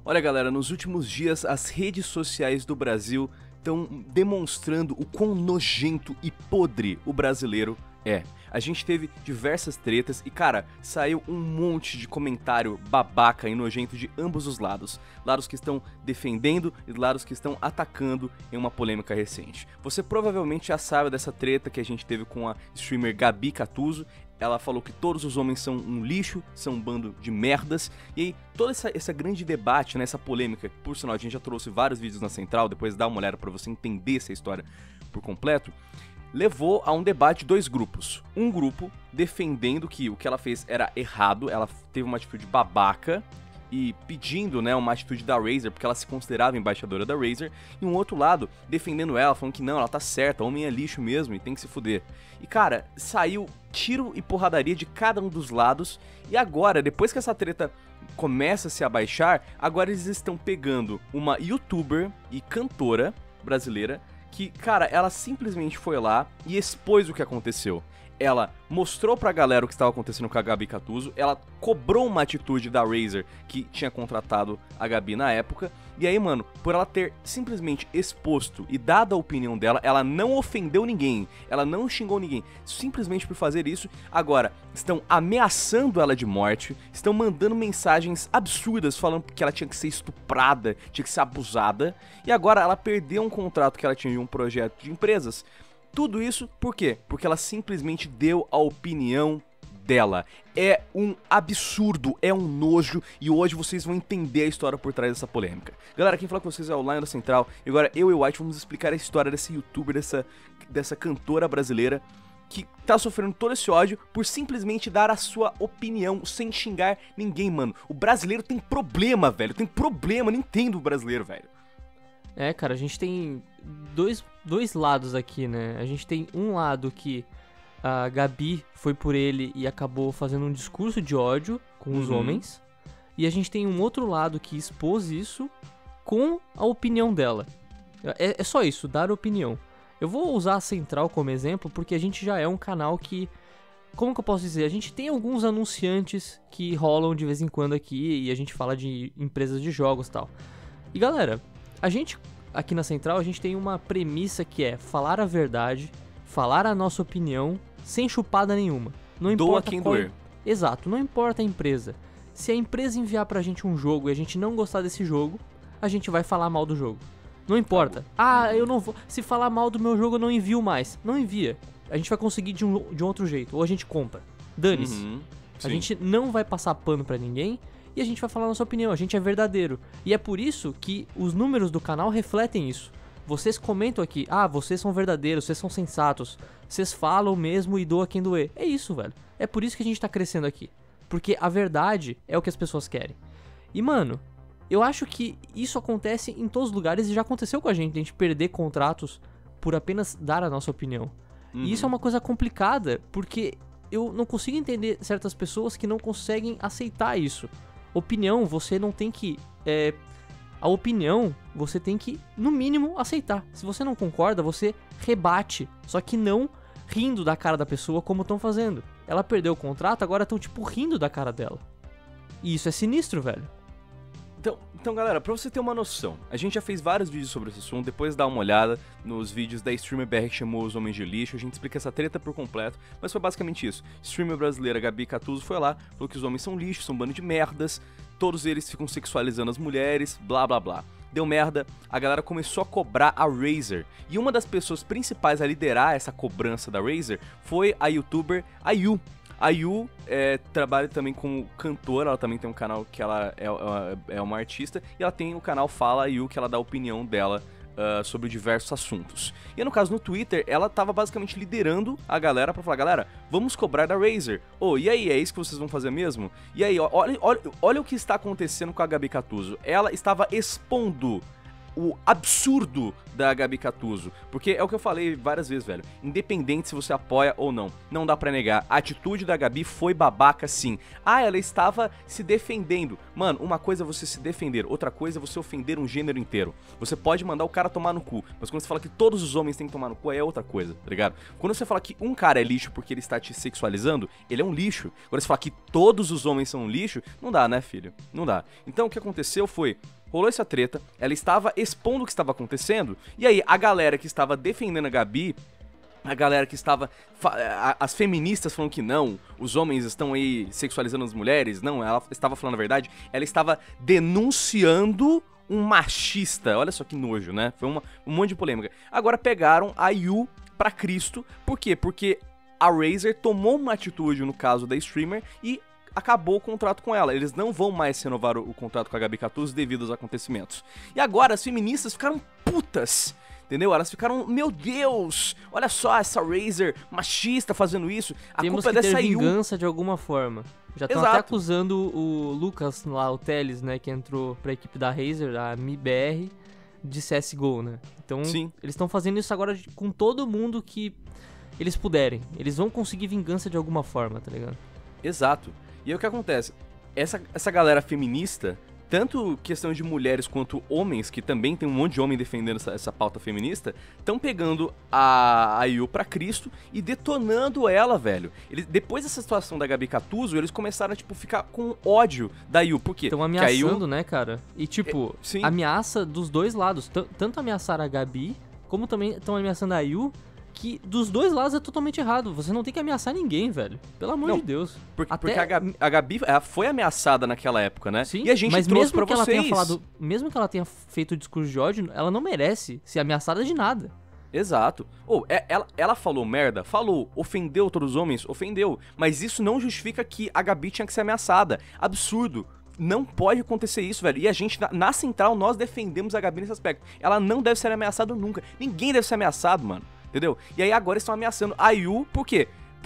Olha, galera, nos últimos dias as redes sociais do Brasil estão demonstrando o quão nojento e podre o brasileiro é. A gente teve diversas tretas e, cara, saiu um monte de comentário babaca e nojento de ambos os lados. Lados que estão defendendo e lados que estão atacando em uma polêmica recente. Você provavelmente já sabe dessa treta que a gente teve com a streamer Gabi Catuzzo. Ela falou que todos os homens são um lixo, são um bando de merdas. E aí, todo esse grande debate, né, essa polêmica, por sinal, a gente já trouxe vários vídeos na Central, depois dá uma olhada pra você entender essa história por completo, levou a um debate de dois grupos. Um grupo defendendo que o que ela fez era errado, ela teve uma atitude babaca e pedindo, né, uma atitude da Razer, porque ela se considerava embaixadora da Razer, e um outro lado defendendo ela, falando que não, ela tá certa, homem é lixo mesmo e tem que se fuder. E cara, saiu tiro e porradaria de cada um dos lados, e agora, depois que essa treta começa a se abaixar, agora eles estão pegando uma youtuber e cantora brasileira que, cara, ela simplesmente foi lá e expôs o que aconteceu. Ela mostrou pra galera o que estava acontecendo com a Gabi Catuzzo, ela cobrou uma atitude da Razer que tinha contratado a Gabi na época, e aí, mano, por ela ter simplesmente exposto e dado a opinião dela, ela não ofendeu ninguém, ela não xingou ninguém, simplesmente por fazer isso, agora estão ameaçando ela de morte, estão mandando mensagens absurdas falando que ela tinha que ser estuprada, tinha que ser abusada, e agora ela perdeu um contrato que ela tinha de um projeto de empresas. Tudo isso por quê? Porque ela simplesmente deu a opinião dela. É um absurdo, é um nojo, e hoje vocês vão entender a história por trás dessa polêmica. Galera, quem fala com vocês é o Lion da Central, e agora eu e o White vamos explicar a história desse youtuber, dessa cantora brasileira que tá sofrendo todo esse ódio por simplesmente dar a sua opinião sem xingar ninguém, mano. O brasileiro tem problema, velho, tem problema, não entendo o brasileiro, velho. É, cara, a gente tem dois lados aqui, né? A gente tem um lado que a Gabi foi por ele e acabou fazendo um discurso de ódio com os homens. E a gente tem um outro lado que expôs isso com a opinião dela. É só isso, dar opinião. Eu vou usar a Central como exemplo porque a gente já é um canal que... Como que eu posso dizer? A gente tem alguns anunciantes que rolam de vez em quando aqui e a gente fala de empresas de jogos e tal. E galera, a gente... Aqui na Central a gente tem uma premissa que é falar a verdade, falar a nossa opinião, sem chupada nenhuma. Não importa quem qual... doer. Exato, não importa a empresa. Se a empresa enviar pra gente um jogo e a gente não gostar desse jogo, a gente vai falar mal do jogo. Não importa. Ah, eu não vou... Se falar mal do meu jogo eu não envio mais. Não envia. A gente vai conseguir de um outro jeito. Ou a gente compra. Dane-se. A gente não vai passar pano pra ninguém. E a gente vai falar a nossa opinião, a gente é verdadeiro. E é por isso que os números do canal refletem isso. Vocês comentam aqui, vocês são verdadeiros, vocês são sensatos, vocês falam mesmo e doa quem doer. É isso, velho. É por isso que a gente tá crescendo aqui. Porque a verdade é o que as pessoas querem. E, mano, eu acho que isso acontece em todos os lugares e já aconteceu com a gente perder contratos por apenas dar a nossa opinião. E isso é uma coisa complicada, porque eu não consigo entender certas pessoas que não conseguem aceitar isso. Opinião, você não tem que... A opinião, você tem que, no mínimo, aceitar. Se você não concorda, você rebate. Só que não rindo da cara da pessoa como estão fazendo. Ela perdeu o contrato, agora estão, tipo, rindo da cara dela. E isso é sinistro, velho. Então, galera, pra você ter uma noção, a gente já fez vários vídeos sobre esse assunto, depois dá uma olhada nos vídeos da streamer BR que chamou os homens de lixo, a gente explica essa treta por completo, mas foi basicamente isso. Streamer brasileira Gabi Catuzzo foi lá, falou que os homens são lixo, são um bando de merdas, todos eles ficam sexualizando as mulheres, blá blá blá. Deu merda, a galera começou a cobrar a Razer, e uma das pessoas principais a liderar essa cobrança da Razer foi a youtuber Ayu. A Yu trabalha também como cantora, ela também tem um canal que ela é uma artista, e ela tem o canal Fala Yu, que ela dá a opinião dela sobre diversos assuntos. E no caso, no Twitter, ela tava basicamente liderando a galera pra falar, galera, vamos cobrar da Razer. E aí, é isso que vocês vão fazer mesmo? E aí, olha o que está acontecendo com a Gabi Catuzzo. Ela estava expondo o absurdo da Gabi Catuzzo, porque é o que eu falei várias vezes, velho, independente se você apoia ou não, não dá pra negar, a atitude da Gabi foi babaca sim. Ela estava se defendendo. Mano, uma coisa é você se defender, outra coisa é você ofender um gênero inteiro. Você pode mandar o cara tomar no cu, mas quando você fala que todos os homens têm que tomar no cu, é outra coisa, tá ligado? Quando você fala que um cara é lixo porque ele está te sexualizando, ele é um lixo. Agora você fala que todos os homens são um lixo, não dá, né, filho? Não dá. Então o que aconteceu foi, rolou essa treta, ela estava expondo o que estava acontecendo, e aí a galera que estava defendendo a Gabi, a galera que estava... As feministas falando que não, os homens estão aí sexualizando as mulheres, não, ela estava falando a verdade, ela estava denunciando um machista, olha só que nojo, né? Foi um monte de polêmica. Agora pegaram a IU pra Cristo, por quê? Porque a Razer tomou uma atitude no caso da streamer e acabou o contrato com ela. Eles não vão mais renovar o contrato com a Gabi Catuzzo devido aos acontecimentos. E agora as feministas ficaram putas, entendeu? Elas ficaram, meu Deus, olha só essa Razer machista fazendo isso. A Temos culpa que é ter dessa IU. vingança de alguma forma. Já estão até acusando o Lucas lá, o Teles, né, que entrou pra equipe da Razer, a MIBR, de CSGO, né? Então, Sim. Eles estão fazendo isso agora com todo mundo que eles puderem. Eles vão conseguir vingança de alguma forma, tá ligado? Exato. E aí o que acontece? Essa galera feminista, tanto questão de mulheres quanto homens, que também tem um monte de homem defendendo essa pauta feminista, estão pegando a IU pra Cristo e detonando ela, velho. Depois dessa situação da Gabi Catuzzo, eles começaram a, tipo, ficar com ódio da IU. Por quê? Estão ameaçando, né, cara? E, tipo, sim. Ameaça dos dois lados. Tanto ameaçar a Gabi, como também estão ameaçando a IU, que dos dois lados é totalmente errado. Você não tem que ameaçar ninguém, velho. Pelo amor de Deus. Porque a Gabi ela foi ameaçada naquela época, né? Sim, e a gente mas trouxe mesmo pra que vocês. Ela tenha falado, mesmo que ela tenha feito o discurso de ódio, ela não merece ser ameaçada de nada. Exato. Ela falou merda? Falou. Ofendeu todos os homens? Ofendeu. Mas isso não justifica que a Gabi tinha que ser ameaçada. Absurdo. Não pode acontecer isso, velho. E a gente, na Central, nós defendemos a Gabi nesse aspecto. Ela não deve ser ameaçada nunca. Ninguém deve ser ameaçado, mano. Entendeu? E aí agora estão ameaçando a IU, por quê?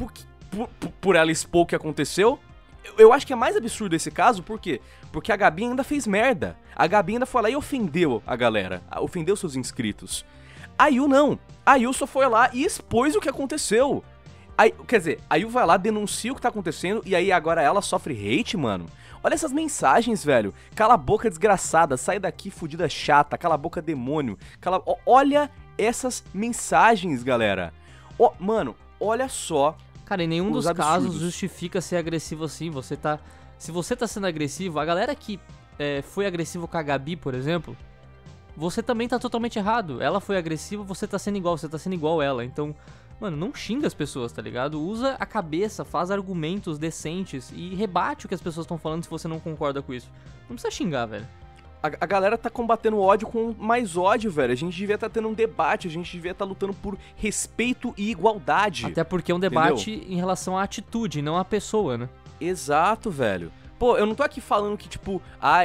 Por ela expor o que aconteceu? Eu acho que é mais absurdo esse caso, por quê? Porque a Gabi ainda fez merda. A Gabi ainda foi lá e ofendeu a galera. Ofendeu seus inscritos. A IU não. A IU só foi lá e expôs o que aconteceu. Quer dizer, a IU vai lá, denuncia o que tá acontecendo e aí agora ela sofre hate, mano. Olha essas mensagens, velho. Cala a boca, desgraçada. Sai daqui, fudida chata. Cala a boca, demônio. Olha essas mensagens, galera. Mano, olha só. Cara, em nenhum dos absurdos. casos justifica ser agressivo assim. Se você tá sendo agressivo, a galera que foi agressivo com a Gabi, por exemplo, você também tá totalmente errado. Ela foi agressiva, você tá sendo igual ela. Então, mano, não xinga as pessoas, tá ligado? Usa a cabeça, faz argumentos decentes e rebate o que as pessoas estão falando se você não concorda com isso. Não precisa xingar, velho. A galera tá combatendo ódio com mais ódio, velho. A gente devia estar tendo um debate, a gente devia estar lutando por respeito e igualdade. Até porque é um debate em relação à atitude, não à pessoa, né? Exato, velho. Pô, eu não tô aqui falando que, tipo,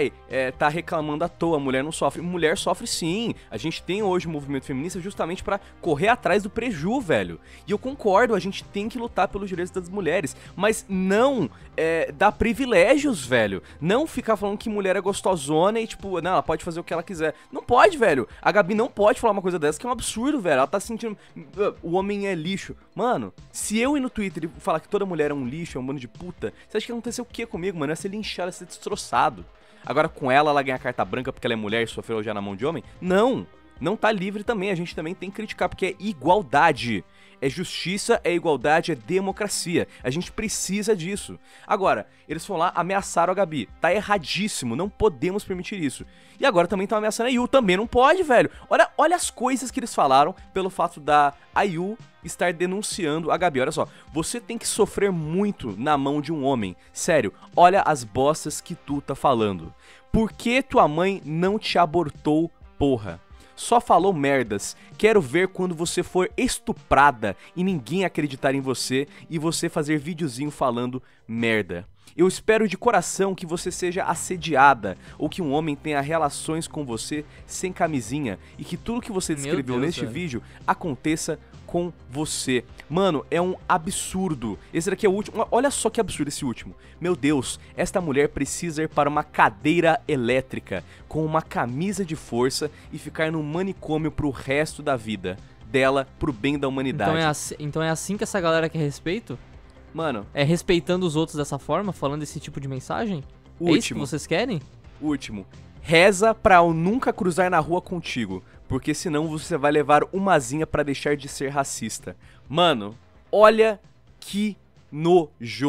tá reclamando à toa, mulher não sofre. Mulher sofre sim. A gente tem hoje o movimento feminista justamente pra correr atrás do preju, velho. E eu concordo, a gente tem que lutar pelos direitos das mulheres. Mas não dar privilégios, velho. Não ficar falando que mulher é gostosona e, tipo, não, ela pode fazer o que ela quiser. Não pode, velho. A Gabi não pode falar uma coisa dessa, que é um absurdo, velho. Ela tá sentindo... O homem é lixo. Mano, se eu ir no Twitter e falar que toda mulher é um lixo, é um bando de puta, você acha que aconteceu o que comigo, mano? Eu ia ser linchado, ia ser destroçado. Agora com ela ganha carta branca porque ela é mulher e sofreu já na mão de homem? Não! Não tá livre também, a gente também tem que criticar, porque é igualdade. É justiça, é igualdade, é democracia. A gente precisa disso. Agora, eles foram lá, ameaçaram a Gabi. Tá erradíssimo, não podemos permitir isso. E agora também estão ameaçando a IU, também não pode, velho. Olha as coisas que eles falaram pelo fato da IU estar denunciando a Gabi. Olha só, você tem que sofrer muito na mão de um homem. Sério, olha as bostas que tu tá falando. Por que tua mãe não te abortou, porra? Só falou merdas. Quero ver quando você for estuprada e ninguém acreditar em você e você fazer videozinho falando merda. Eu espero de coração que você seja assediada ou que um homem tenha relações com você sem camisinha e que tudo que você descreveu neste vídeo aconteça com você. Mano, é um absurdo. Esse daqui é o último. Olha só que absurdo esse último. Meu Deus, esta mulher precisa ir para uma cadeira elétrica com uma camisa de força e ficar no manicômio pro resto da vida dela, pro bem da humanidade. Então é assim que essa galera quer respeito? Mano... É respeitando os outros dessa forma, falando esse tipo de mensagem? É isso que vocês querem? Último. Reza pra eu nunca cruzar na rua contigo, porque senão você vai levar umazinha pra deixar de ser racista. Mano, olha que nojo.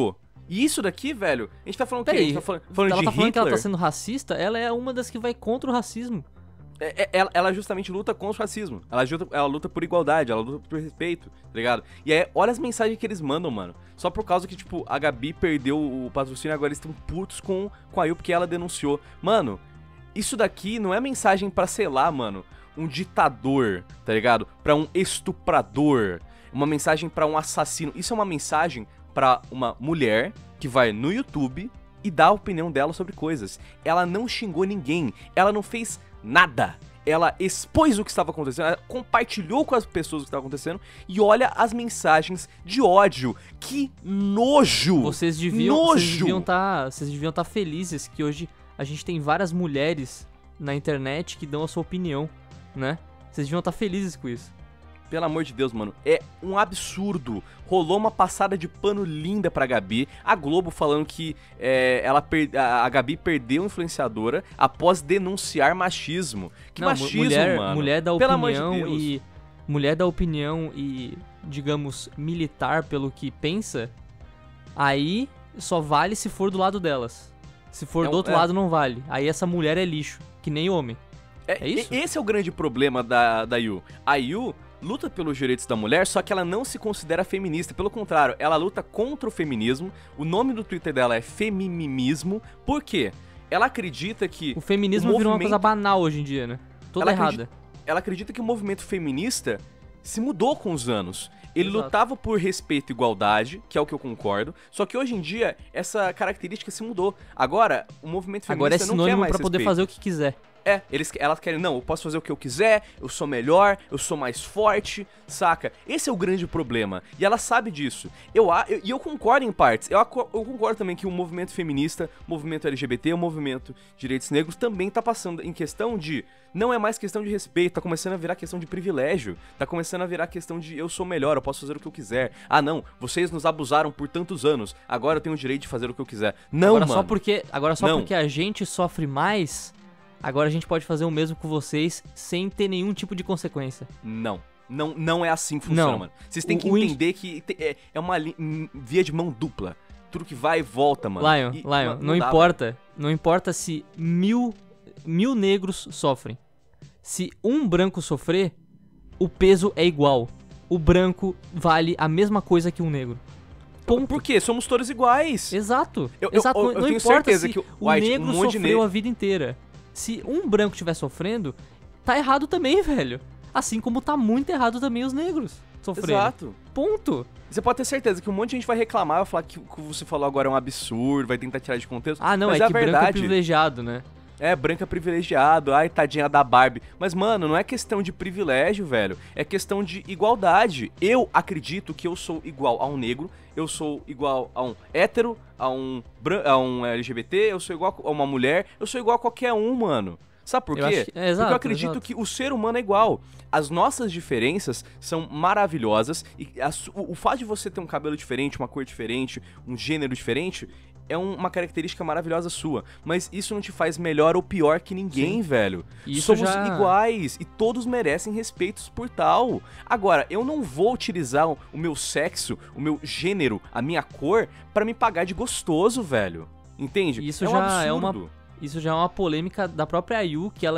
E isso daqui, velho, a gente tá falando o quê? A Peraí, gente tá falando ela de tá falando que ela tá Hitler? sendo racista, ela é uma das que vai contra o racismo. Ela justamente luta contra o racismo. Ela luta por igualdade, ela luta por respeito, tá ligado? E aí, olha as mensagens que eles mandam, mano. Só por causa que, tipo, a Gabi perdeu o patrocínio, agora eles estão putos com a Ayu porque ela denunciou. Mano, isso daqui não é mensagem pra, sei lá, mano, um ditador, tá ligado? Pra um estuprador. Uma mensagem pra um assassino. Isso é uma mensagem pra uma mulher que vai no YouTube e dá a opinião dela sobre coisas. Ela não xingou ninguém, ela não fez nada. Ela expôs o que estava acontecendo, ela compartilhou com as pessoas o que estava acontecendo e olha as mensagens de ódio. Que nojo! Vocês deviam Nojo! vocês deviam tá felizes que hoje a gente tem várias mulheres na internet que dão a sua opinião, né? Vocês deviam estar felizes com isso. Pelo amor de Deus, mano, é um absurdo. Rolou uma passada de pano linda pra Gabi. A Globo falando que a Gabi perdeu influenciadora após denunciar machismo. Que Não, machismo, mano? Mulher da Pelo amor de opinião Deus. e mulher da opinião e, digamos, militar pelo que pensa, aí só vale se for do lado delas. Se for do outro lado não vale. Aí essa mulher é lixo, que nem homem. É isso? Esse é o grande problema da Yu. A Yu luta pelos direitos da mulher, só que ela não se considera feminista. Pelo contrário, ela luta contra o feminismo. O nome do Twitter dela é Femimimismo. Por quê? Ela acredita que O feminismo virou uma coisa banal hoje em dia, né? Toda errada. Ela acredita que o movimento feminista se mudou com os anos. Ele Exato. lutava por respeito e igualdade, que é o que eu concordo, só que hoje em dia essa característica se mudou. Agora, o movimento feminista Agora é não quer sinônimo mais pra poder respeito. fazer o que quiser. Elas querem, não, eu posso fazer o que eu quiser, eu sou melhor, eu sou mais forte, saca? Esse é o grande problema, e ela sabe disso. E eu concordo em partes, eu concordo também que o movimento feminista, o movimento LGBT, o movimento de direitos negros também tá passando em questão de, não é mais questão de respeito, tá começando a virar questão de privilégio, tá começando a virar questão de eu sou melhor, eu posso fazer o que eu quiser. Ah não, vocês nos abusaram por tantos anos, agora eu tenho o direito de fazer o que eu quiser. Não, Agora mano. só porque a gente sofre mais, agora a gente pode fazer o mesmo com vocês sem ter nenhum tipo de consequência. Não é assim que funciona, Não. mano. Vocês têm que entender que é uma via de mão dupla. Tudo que vai e volta, mano. Lion, mano, não dá, importa. Não importa se mil negros sofrem. Se um branco sofrer, o peso é igual. O branco vale a mesma coisa que um negro. velho. Por quê? Somos todos iguais. Exato. Eu Exato. tenho não importa certeza se que o o White, negro um monte de sofreu a vida inteira. Se um branco estiver sofrendo, tá errado também, velho. Assim como tá muito errado também os negros sofrendo. Exato. Ponto. Você pode ter certeza que um monte de gente vai reclamar, vai falar que o que você falou agora é um absurdo, vai tentar tirar de contexto. Ah, não, mas é a que branco é verdade. privilegiado, né? É, branca privilegiado, ai, tadinha da Barbie. Mas, mano, não é questão de privilégio, velho. É questão de igualdade. Eu acredito que eu sou igual a um negro, eu sou igual a um hétero, a um LGBT, eu sou igual a uma mulher, eu sou igual a qualquer um, mano. Sabe por Eu quê? acho que- exato, Porque eu acredito exato. que o ser humano é igual. As nossas diferenças são maravilhosas e o fato de você ter um cabelo diferente, uma cor diferente, um gênero diferente, é uma característica maravilhosa sua. Mas isso não te faz melhor ou pior que ninguém, velho. Isso Somos já- iguais e todos merecem respeitos por tal. Agora, eu não vou utilizar o meu sexo, o meu gênero, a minha cor pra me pagar de gostoso, velho. Entende? Isso é um já é absurdo. Isso já é uma polêmica da própria Ayu, que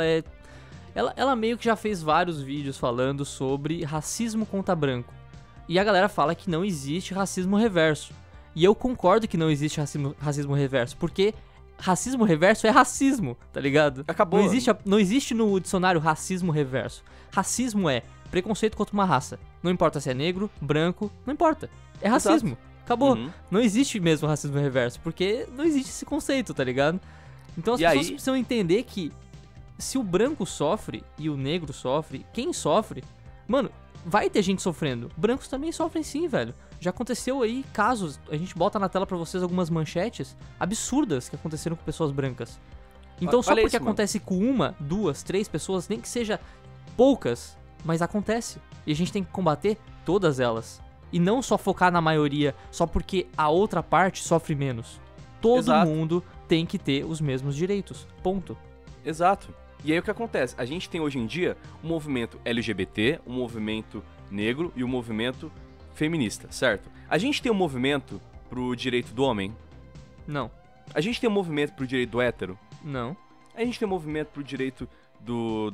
ela meio que já fez vários vídeos falando sobre racismo contra branco. E a galera fala que não existe racismo reverso. E eu concordo que não existe racismo reverso, porque racismo reverso é racismo, tá ligado? Acabou. Não existe no dicionário racismo reverso. Racismo é preconceito contra uma raça. Não importa se é negro, branco, não importa. É racismo. Acabou. Uhum. Não existe mesmo racismo reverso, porque não existe esse conceito, tá ligado? Então as E pessoas aí- precisam entender que se o branco sofre e o negro sofre, quem sofre, mano, vai ter gente sofrendo. Brancos também sofrem sim, velho. Já aconteceu aí casos, a gente bota na tela pra vocês algumas manchetes absurdas que aconteceram com pessoas brancas. Então só Olha porque isso, mano. acontece com uma, duas, três pessoas, nem que seja poucas, mas acontece. E a gente tem que combater todas elas. E não só focar na maioria, só porque a outra parte sofre menos. Todo Exato. mundo tem que ter os mesmos direitos. Ponto. Exato. E aí o que acontece? A gente tem hoje em dia um movimento LGBT, um movimento negro e um movimento feminista, certo? A gente tem um movimento pro direito do homem? Não. A gente tem um movimento pro direito do hétero? Não. A gente tem um movimento pro direito do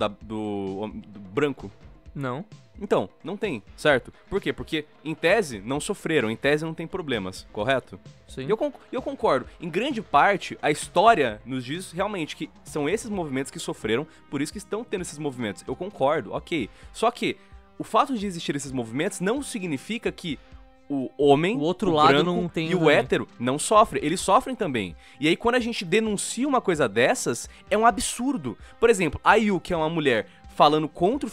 branco? Não. Então, não tem, certo? Por quê? Porque, em tese, não sofreram, em tese não tem problemas, correto? Sim. E eu concordo. Em grande parte, a história nos diz realmente que são esses movimentos que sofreram, por isso que estão tendo esses movimentos. Eu concordo, ok. Só que, o fato de existir esses movimentos não significa que o homem, o outro lado branco não tem e o também. hétero não sofrem, eles sofrem também. E aí quando a gente denuncia uma coisa dessas, é um absurdo. Por exemplo, a Yu, que é uma mulher falando contra o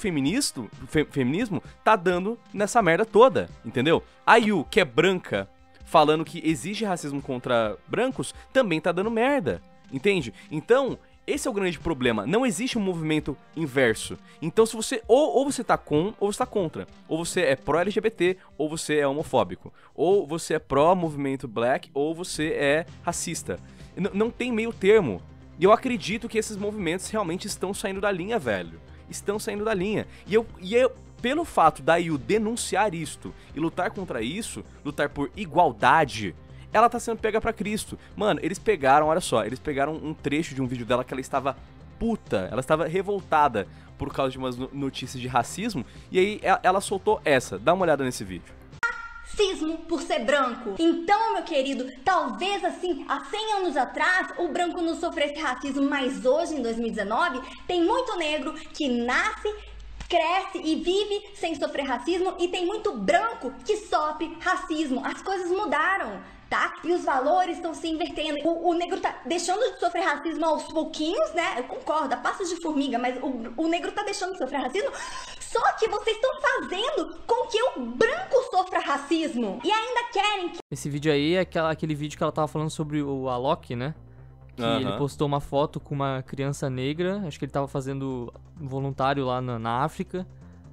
feminismo, tá dando nessa merda toda, entendeu? A Yu, que é branca, falando que existe racismo contra brancos, também tá dando merda, entende? Então, esse é o grande problema. Não existe um movimento inverso. Então, se você ou você tá com ou você tá contra. Ou você é pró-LGBT ou você é homofóbico. Ou você é pró-movimento black ou você é racista. Não tem meio termo. E eu acredito que esses movimentos realmente estão saindo da linha, velho. Estão saindo da linha. E eu pelo fato da Yu denunciar isto e lutar contra isso, lutar por igualdade, ela tá sendo pega pra Cristo. Mano, eles pegaram, olha só, eles pegaram um trecho de um vídeo dela que ela estava puta, ela estava revoltada por causa de umas notícias de racismo, e aí ela soltou essa. Dá uma olhada nesse vídeo. Racismo por ser branco. Então, meu querido, talvez assim, há 100 anos atrás, o branco não sofresse racismo, mas hoje, em 2019, tem muito negro que nasce, cresce e vive sem sofrer racismo, e tem muito branco que sofre racismo. As coisas mudaram, tá? E os valores estão se invertendo. O negro tá deixando de sofrer racismo aos pouquinhos, né? Eu concordo, a passos de formiga, mas o negro tá deixando de sofrer racismo. Só que vocês estão fazendo com que o branco sofra racismo. E ainda querem que... Esse vídeo aí é aquele vídeo que ela tava falando sobre o Alok, né? Que ele postou uma foto com uma criança negra. Acho que ele tava fazendo voluntário lá na África.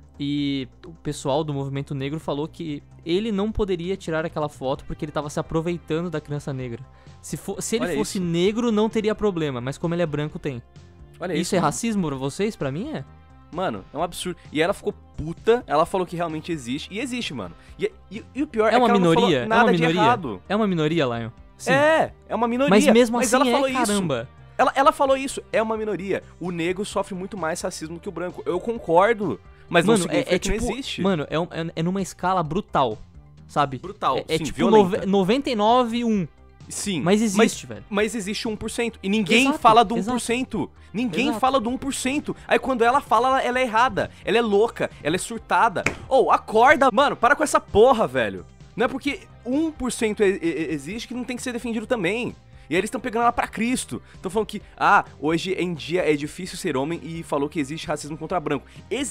E o pessoal do movimento negro falou que ele não poderia tirar aquela foto porque ele tava se aproveitando da criança negra. Se ele fosse negro, não teria problema. Mas como ele é branco, tem. Olha isso é racismo pra vocês? Pra mim é. Mano, é um absurdo. E ela ficou puta, ela falou que realmente existe. E existe, mano. E o pior é uma que ela minoria, não falou nada é uma de minoria. errado. É uma minoria, Lion. Sim. É uma minoria. Mas mesmo mas assim ela falou caramba. Isso. Ela falou isso, é uma minoria. O negro sofre muito mais racismo que o branco. Eu concordo, mas não significa que tipo, não existe. Mano, é numa escala brutal, sabe? Brutal, É sim, tipo violenta. 99,1. Sim. Mas existe, velho. Mas existe 1%. E ninguém Exato, fala do 1%. exato. Ninguém Exato. fala do 1%. Aí quando ela fala, ela é errada. Ela é louca. Ela é surtada. Acorda. Mano, para com essa porra, velho. Não é porque 1% existe que não tem que ser defendido também. E aí eles estão pegando ela pra Cristo. Estão falando que, hoje em dia é difícil ser homem e falou que existe racismo contra branco.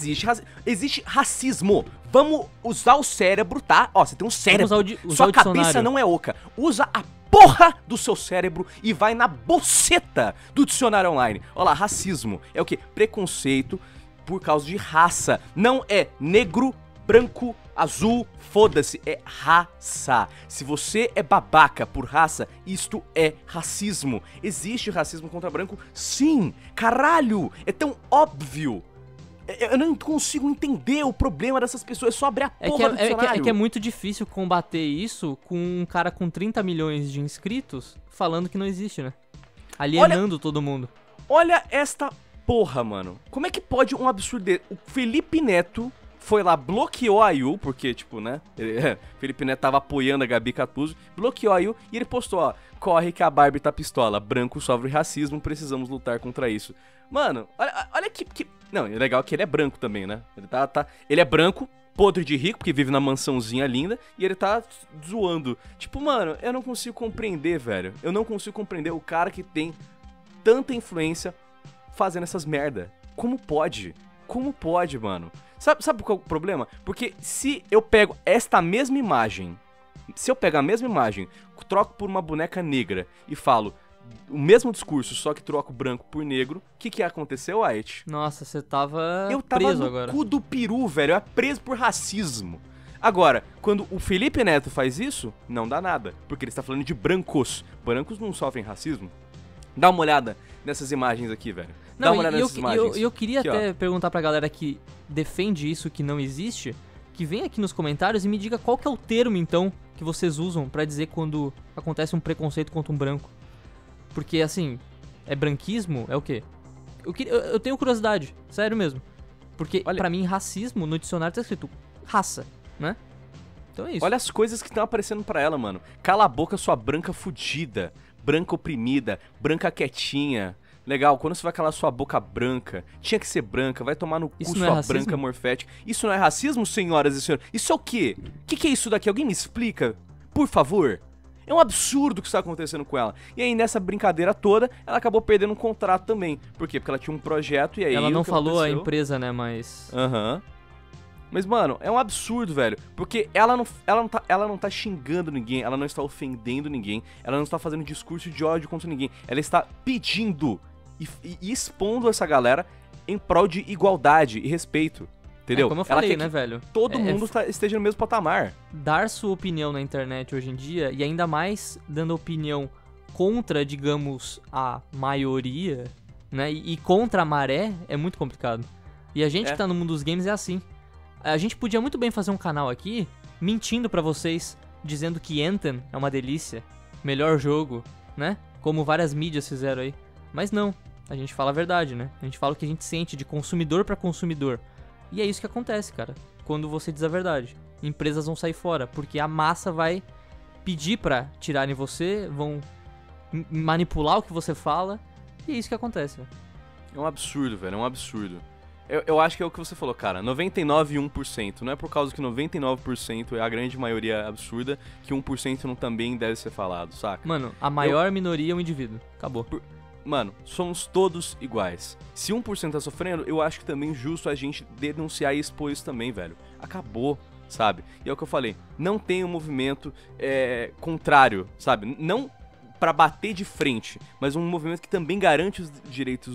Existe racismo. Vamos usar o cérebro, tá? Ó, você tem um cérebro. Sua o cabeça dicionário. não é oca. Usa a porra do seu cérebro e vai na boceta do dicionário online. Olha lá, racismo é o quê? Preconceito por causa de raça. Não é negro, branco, azul, foda-se, é raça. Se você é babaca por raça, isto é racismo. Existe racismo contra branco? Sim, caralho, é tão óbvio. Eu não consigo entender o problema dessas pessoas, é só abrir a porra do dicionário. É que é muito difícil combater isso com um cara com 30 milhões de inscritos falando que não existe, né? Alienando todo mundo. Olha esta porra, mano. Como é que pode um absurdo desse? O Felipe Neto foi lá, bloqueou a Yu, porque, tipo, né? Felipe Neto tava apoiando a Gabi Catuzzo, bloqueou a Yu e ele postou, ó, corre que a Barbie tá pistola, branco sofre racismo, precisamos lutar contra isso. Mano, olha que... Não, é legal que ele é branco também, né? Ele é branco, podre de rico, porque vive na mansãozinha linda, e ele tá zoando. Tipo, mano, eu não consigo compreender, velho. Eu não consigo compreender o cara que tem tanta influência fazendo essas merda. Como pode? Como pode, mano? Sabe qual é o problema? Porque se eu pego esta mesma imagem, troco por uma boneca negra e falo o mesmo discurso, só que troco branco por negro, o que aconteceu, White? Nossa, você tava Eu tava preso no agora. cu do peru, velho. Eu era preso por racismo. Agora, quando o Felipe Neto faz isso, não dá nada, porque ele está falando de brancos. Brancos não sofrem racismo? Dá uma olhada nessas imagens aqui, velho. Dá uma olhada nessas imagens. Eu queria aqui, até perguntar pra galera que defende isso que não existe, que vem aqui nos comentários e me diga qual que é o termo, então, que vocês usam pra dizer quando acontece um preconceito contra um branco. Porque, assim, é branquismo? É o quê? Eu tenho curiosidade, sério mesmo. Porque, Olha, pra mim, racismo no dicionário tá escrito raça, né? Então é isso. olha as coisas que estão aparecendo pra ela, mano. Cala a boca, sua branca fudida. Branca oprimida. Branca quietinha. Legal, quando você vai calar sua boca branca, tinha que ser branca, vai tomar no cu Isso não é sua racismo? branca morfética. Isso não é racismo, senhoras e senhores? Isso é o quê? O que é isso daqui? Alguém me explica? Por favor? É um absurdo o que está acontecendo com ela. E aí, nessa brincadeira toda, ela acabou perdendo um contrato também. Por quê? Porque ela tinha um projeto e aí... Ela não o que falou a aconteceu? empresa, né, mas... Aham. Mas, mano, é um absurdo, velho. Porque ela não tá xingando ninguém, ela não está ofendendo ninguém, ela não está fazendo discurso de ódio contra ninguém. Ela está pedindo e expondo essa galera em prol de igualdade e respeito. Entendeu? É, como eu Ela falei, quer né, que velho? todo mundo esteja no mesmo patamar. Dar sua opinião na internet hoje em dia, e ainda mais dando opinião contra, digamos, a maioria, né, e contra a maré, é muito complicado. E a gente que tá no mundo dos games é assim. A gente podia muito bem fazer um canal aqui, mentindo pra vocês, dizendo que Anthem é uma delícia, melhor jogo, né? Como várias mídias fizeram aí. Mas não, a gente fala a verdade, né? A gente fala o que a gente sente de consumidor pra consumidor. E é isso que acontece, cara, quando você diz a verdade. Empresas vão sair fora, porque a massa vai pedir pra tirarem você, vão manipular o que você fala, e é isso que acontece, velho. É um absurdo, velho, é um absurdo. Eu acho que é o que você falou, cara, 99,1%. Não é por causa que 99% é a grande maioria absurda que 1% não também deve ser falado, saca? Mano, a maior minoria é um indivíduo. Acabou. Mano, somos todos iguais. Se 1% tá sofrendo, eu acho que também é justo a gente denunciar e expor isso também, velho. Acabou, sabe? E é o que eu falei, não tem um movimento contrário, sabe? Não pra bater de frente, mas um movimento que também garante os direitos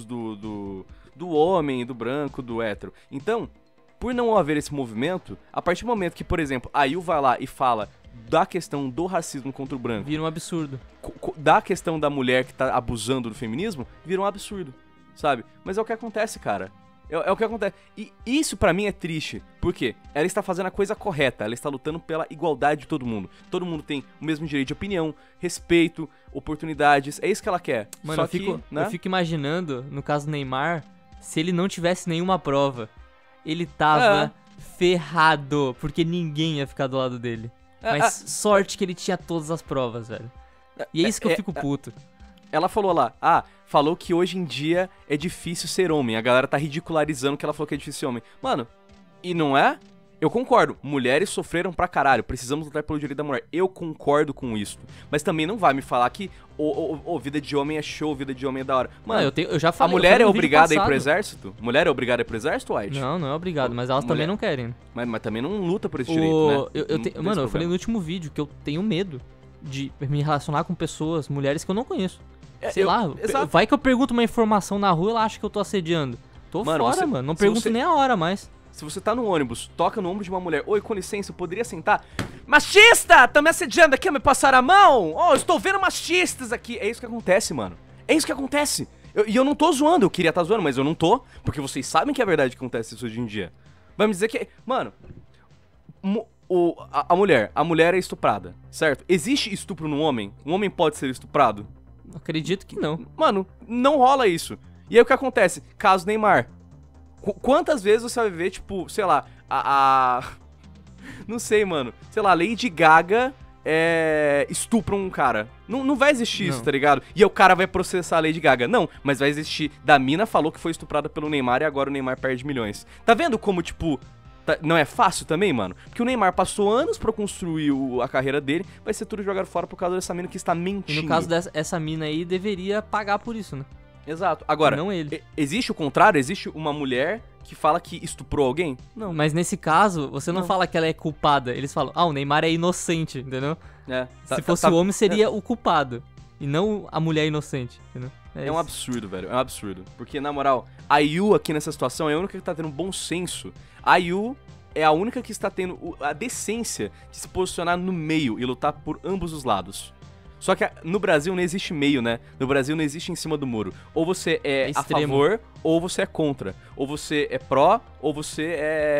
do homem, do branco, do hétero. Então, por não haver esse movimento, a partir do momento que, por exemplo, a Yu vai lá e fala da questão do racismo contra o branco, Vira um absurdo. da questão da mulher que tá abusando do feminismo, vira um absurdo, sabe? Mas é o que acontece, cara. É o que acontece. E isso pra mim é triste. Por quê? Ela está fazendo a coisa correta. Ela está lutando pela igualdade de todo mundo. Todo mundo tem o mesmo direito de opinião, respeito, oportunidades. É isso que ela quer. Mano, Só eu fico imaginando, no caso do Neymar, se ele não tivesse nenhuma prova, ele tava ferrado, porque ninguém ia ficar do lado dele. Mas sorte que ele tinha todas as provas, velho. E é isso que eu fico puto. Ela falou lá, falou que hoje em dia é difícil ser homem. A galera tá ridicularizando que ela falou que é difícil ser homem. Mano, e não é? Eu concordo, mulheres sofreram pra caralho, precisamos lutar pelo direito da mulher. Eu concordo com isso. Mas também não vai me falar que vida de homem é show, vida de homem é da hora. Mano, eu já falei, a mulher é no vídeo obrigada a ir pro passado. exército? Mulher é obrigada a ir pro exército, White? Não é obrigado, mas elas também não querem. Mas também não luta por esse direito, né? Mano, eu falei no último vídeo que eu tenho medo de me relacionar com pessoas, mulheres que eu não conheço. Sei lá, exato. vai que eu pergunto uma informação na rua e ela acha que eu tô assediando. Tô fora, mano. Não pergunto nem a hora mais. Se você tá no ônibus, toca no ombro de uma mulher, oi, com licença, eu poderia sentar? Machista! Tá me assediando aqui, me passaram a mão? Estou vendo machistas aqui. É isso que acontece, mano. É isso que acontece. E eu não tô zoando, eu queria estar zoando, mas eu não tô, porque vocês sabem que é verdade que acontece isso hoje em dia. Vai me dizer que... Mano, a mulher é estuprada, certo? Existe estupro no homem? Um homem pode ser estuprado? Acredito que não. Mano, não rola isso. E aí o que acontece? Caso Neymar. Quantas vezes você vai ver, tipo, sei lá, não sei, mano. Sei lá, Lady Gaga estupra um cara. Não vai existir isso, tá ligado? E aí o cara vai processar a Lady Gaga. Não, mas vai existir. Da mina falou que foi estuprada pelo Neymar e agora o Neymar perde milhões. Tá vendo como, tipo... Não é fácil também, mano? Porque o Neymar passou anos pra construir a carreira dele, vai ser tudo jogado fora por causa dessa mina que está mentindo. E no caso dessa mina aí, deveria pagar por isso, né? Exato. Agora, não ele. Existe o contrário? Existe uma mulher que fala que estuprou alguém? Não, mas nesse caso, você não fala que ela é culpada. Eles falam, o Neymar é inocente, entendeu? Se fosse o homem, seria o culpado. E não a mulher inocente, entendeu? É um absurdo, velho. É um absurdo. Porque, na moral, a Yu aqui nessa situação é a única que tá tendo bom senso. A Yu é a única que está tendo a decência de se posicionar no meio e lutar por ambos os lados. Só que no Brasil não existe meio, né? No Brasil não existe em cima do muro. Ou você é a extremo. favor, ou você é contra. Ou você é pró, ou você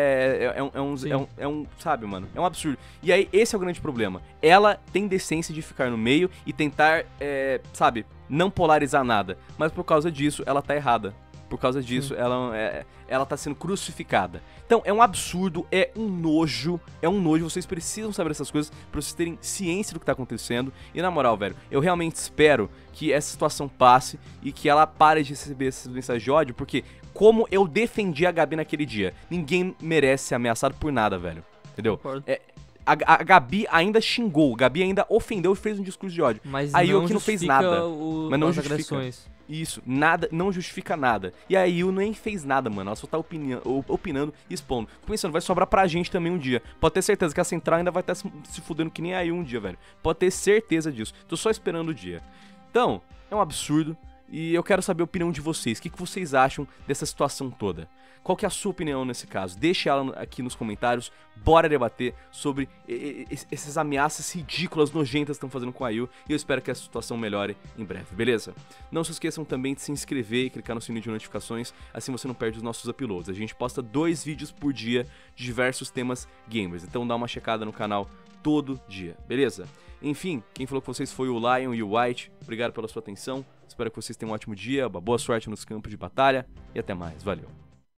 sabe, mano? É um absurdo. E aí, esse é o grande problema. Ela tem decência de ficar no meio e tentar, sabe, não polarizar nada. Mas por causa disso, ela tá errada. Por causa disso, ela tá sendo crucificada. Então, é um absurdo, é um nojo, vocês precisam saber essas coisas pra vocês terem ciência do que tá acontecendo. E na moral, velho, eu realmente espero que essa situação passe e que ela pare de receber essas mensagens de ódio, porque como eu defendi a Gabi naquele dia, ninguém merece ser ameaçado por nada, velho. Entendeu? A Gabi ainda xingou, a Gabi ainda ofendeu e fez um discurso de ódio. Mas a Yu não que não fez justifica nada. Mas não as justifica. agressões. Isso, nada, não justifica nada. E a Yu nem fez nada, mano. Ela só tá opinando e expondo. Fico pensando, vai sobrar pra gente também um dia. Pode ter certeza que a Central ainda vai estar se fudendo que nem a Yu um dia, velho. Pode ter certeza disso. Tô só esperando o dia. Então, é um absurdo. E eu quero saber a opinião de vocês. O que vocês acham dessa situação toda? Qual que é a sua opinião nesse caso? Deixe ela aqui nos comentários. Bora debater sobre essas ameaças ridículas, nojentas que estão fazendo com a Yu. E eu espero que essa situação melhore em breve, beleza? Não se esqueçam também de se inscrever e clicar no sininho de notificações. Assim você não perde os nossos uploads. A gente posta 2 vídeos por dia de diversos temas gamers. Então dá uma checada no canal todo dia, beleza? Enfim, quem falou com vocês foi o Lion e o White. Obrigado pela sua atenção. Espero que vocês tenham um ótimo dia, uma boa sorte nos campos de batalha. E até mais, valeu.